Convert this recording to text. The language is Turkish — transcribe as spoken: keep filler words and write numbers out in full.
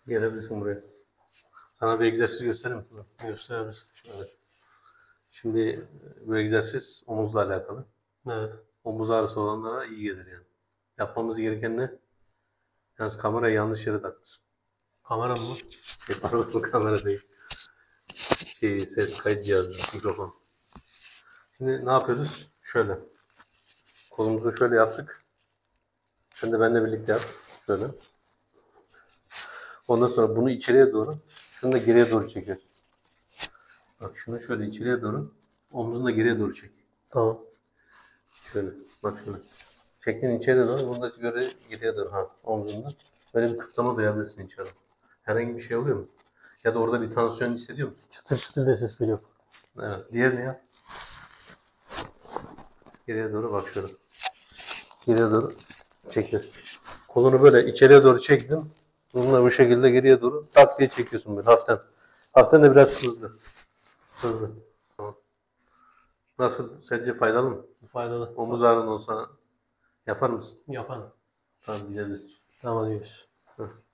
Gelebilirsin buraya. Sana bir egzersiz göstereyim mi? Gösteririz. Evet. Şimdi bu egzersiz omuzla alakalı. Evet. Omuz ağrısı olanlara iyi gelir yani. Yapmamız gereken ne? Yalnız kamerayı yanlış yere takmışsın. Kamera mı? Şey, pardon, kamera değil. Şey, ses kayıt cihazı, mikrofon. Şimdi ne yapıyoruz? Şöyle. Kolumuzu şöyle yaptık. Sen de benimle birlikte yap. Şöyle. Ondan sonra bunu içeriye doğru, şunu da geriye doğru çekiyorsun. Bak şunu şöyle içeriye doğru, omzunu da geriye doğru çek. Tamam. Şöyle, bak şöyle. Çektiğin içeriye doğru, bunu da göre geriye doğru. Ha, omzunda. Böyle bir kıtlama duyabilirsin içeri. Herhangi bir şey oluyor mu? Ya da orada bir tansiyon hissediyor musun? Çıtır çıtır diye ses geliyor. Evet. Diğerini yap. Geriye doğru bak şöyle. Geriye doğru çekiyorsun. Kolunu böyle içeriye doğru çektin. Bununla bu şekilde geriye doğru tak diye çekiyorsun böyle hafiften. Hafiften de biraz hızlı. Hızlı. Tamam. Nasıl? Sence faydalı mı? Faydalı. Omuz ağrın olsa yapar mısın? Yapan. Tamam, gidelim. Tamam diyoruz. Hı.